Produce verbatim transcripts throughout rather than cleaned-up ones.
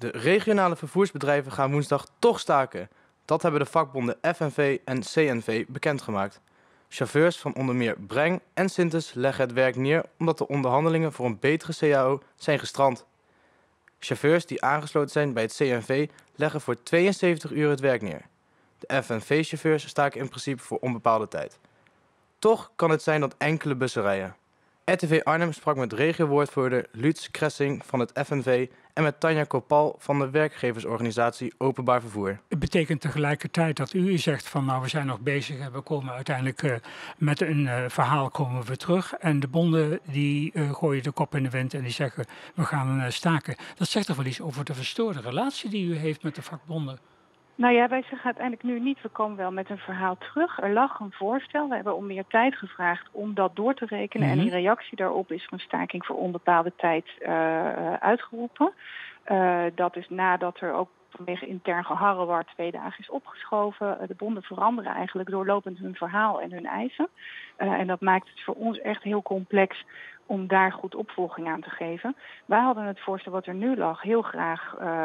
De regionale vervoersbedrijven gaan woensdag toch staken. Dat hebben de vakbonden F N V en C N V bekendgemaakt. Chauffeurs van onder meer Breng en Sintes leggen het werk neer omdat de onderhandelingen voor een betere C A O zijn gestrand. Chauffeurs die aangesloten zijn bij het C N V leggen voor tweeënzeventig uur het werk neer. De F N V-chauffeurs staken in principe voor onbepaalde tijd. Toch kan het zijn dat enkele bussen rijden. R T V Arnhem sprak met regiowoordvoerder Lutz Kressing van het F N V en met Tanja Kopal van de werkgeversorganisatie Openbaar Vervoer. Het betekent tegelijkertijd dat u zegt van nou we zijn nog bezig en we komen uiteindelijk uh, met een uh, verhaal komen we terug. En de bonden die uh, gooien de kop in de wind en die zeggen we gaan uh, staken. Dat zegt toch wel iets over de verstoorde relatie die u heeft met de vakbonden? Nou ja, wij zeggen uiteindelijk nu niet, we komen wel met een verhaal terug. Er lag een voorstel, we hebben om meer tijd gevraagd om dat door te rekenen. Mm-hmm. En in reactie daarop is er een staking voor onbepaalde tijd uh, uitgeroepen. Uh, dat is nadat er ook vanwege intern geharrewar twee dagen is opgeschoven. Uh, de bonden veranderen eigenlijk doorlopend hun verhaal en hun eisen. Uh, en dat maakt het voor ons echt heel complex om daar goed opvolging aan te geven. Wij hadden het voorstel wat er nu lag heel graag uh,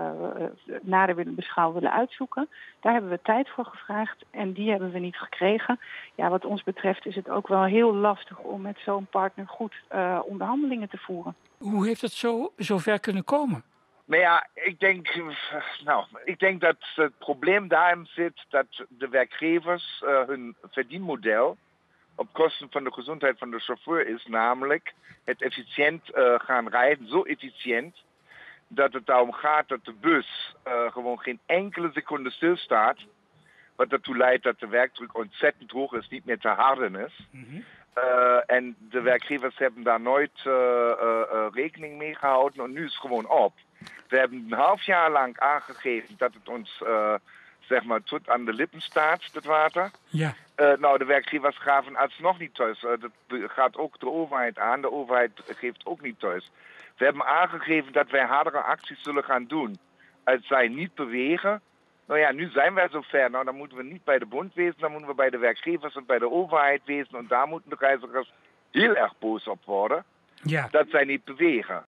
uh, nader willen beschouwen, willen uitzoeken. Daar hebben we tijd voor gevraagd en die hebben we niet gekregen. Ja, wat ons betreft is het ook wel heel lastig om met zo'n partner goed uh, onderhandelingen te voeren. Hoe heeft het zo, zo ver kunnen komen? Nou ja, ik denk, nou, ik denk dat het probleem daarin zit dat de werkgevers uh, hun verdienmodel op kosten van de gezondheid van de chauffeur is, namelijk het efficiënt uh, gaan rijden, zo efficiënt dat het daarom gaat dat de bus uh, gewoon geen enkele seconde stilstaat, wat ertoe leidt dat de werkdruk ontzettend hoog is, niet meer te harden is. Mm-hmm. Uh, en de werkgevers hebben daar nooit uh, uh, uh, rekening mee gehouden en nu is het gewoon op. We hebben een half jaar lang aangegeven dat het ons uh, zeg maar tot aan de lippen staat, dat water. Ja. Uh, nou, de werkgevers gaven alsnog niet thuis. Uh, dat gaat ook de overheid aan. De overheid geeft ook niet thuis. We hebben aangegeven dat wij hardere acties zullen gaan doen als zij niet bewegen. Nou ja, nu zijn wij zover. Nou, dan moeten we niet bij de bond wezen, dan moeten we bij de werkgevers en bij de overheid wezen. En daar moeten de reizigers heel erg boos op worden. Ja. Dat zij niet bewegen.